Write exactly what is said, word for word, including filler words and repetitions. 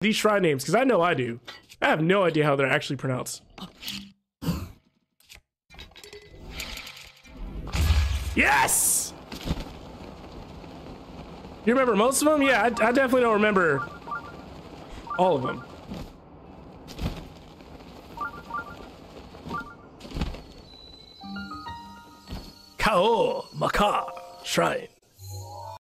these shrine names, because I know I do. I have no idea how they're actually pronounced. Yes! You remember most of them? Yeah, I, I definitely don't remember all of them. Kao Makagh Shrine.